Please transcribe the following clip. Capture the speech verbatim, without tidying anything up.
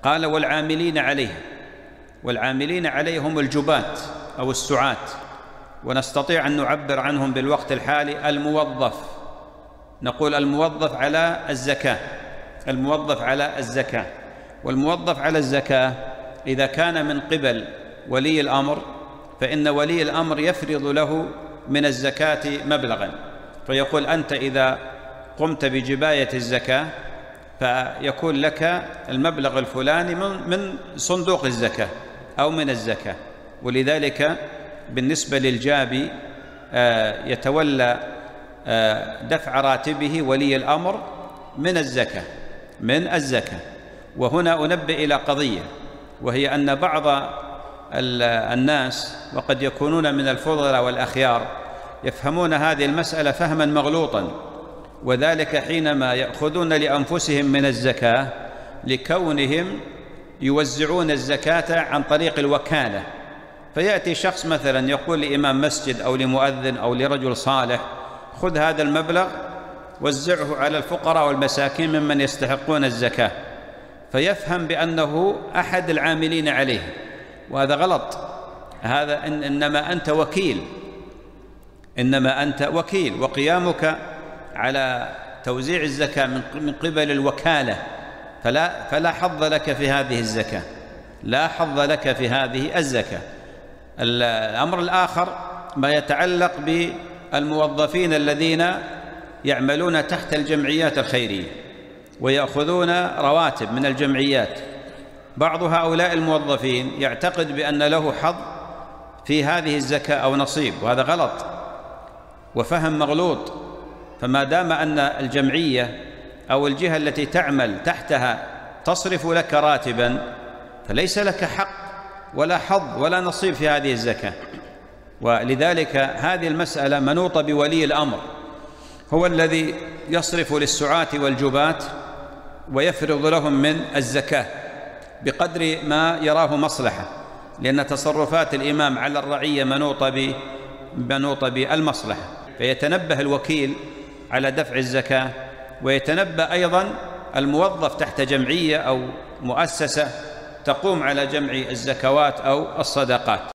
قال والعاملين عليه. والعاملين عليه هم الجباة أو السعاة، ونستطيع أن نعبر عنهم بالوقت الحالي الموظف. نقول الموظف على الزكاة، الموظف على الزكاة. والموظف على الزكاة إذا كان من قبل ولي الأمر فإن ولي الأمر يفرض له من الزكاة مبلغا، فيقول أنت إذا قمت بجباية الزكاة فيكون لك المبلغ الفلاني من صندوق الزكاة أو من الزكاة. ولذلك بالنسبة للجابي يتولى دفع راتبه ولي الأمر من الزكاة من الزكاة. وهنا أنبه إلى قضية، وهي أن بعض الناس وقد يكونون من الفضلاء والأخيار يفهمون هذه المسألة فهما مغلوطا، وذلك حينما يأخذون لأنفسهم من الزكاة لكونهم يوزعون الزكاة عن طريق الوكالة. فيأتي شخص مثلا يقول لإمام مسجد أو لمؤذن أو لرجل صالح خذ هذا المبلغ وزعه على الفقراء والمساكين ممن يستحقون الزكاة، فيفهم بأنه أحد العاملين عليه، وهذا غلط. هذا إن إنما أنت وكيل، إنما أنت وكيل، وقيامك على توزيع الزكاة من قبل الوكالة، فلا, فلا حظ لك في هذه الزكاة، لا حظ لك في هذه الزكاة. الأمر الآخر ما يتعلق بالموظفين الذين يعملون تحت الجمعيات الخيرية ويأخذون رواتب من الجمعيات. بعض هؤلاء الموظفين يعتقد بأن له حظ في هذه الزكاة أو نصيب، وهذا غلط وفهم مغلوط. فما دام أن الجمعية أو الجهة التي تعمل تحتها تصرف لك راتبا فليس لك حق ولا حظ ولا نصيب في هذه الزكاة. ولذلك هذه المسألة منوطة بولي الأمر، هو الذي يصرف للسعاة والجباة ويفرض لهم من الزكاة بقدر ما يراه مصلحة، لأن تصرفات الإمام على الرعية منوطة منوطة بالمصلحة. فيتنبه الوكيل على دفع الزكاة، ويتنبه أيضا الموظف تحت جمعية أو مؤسسة تقوم على جمع الزكوات أو الصدقات.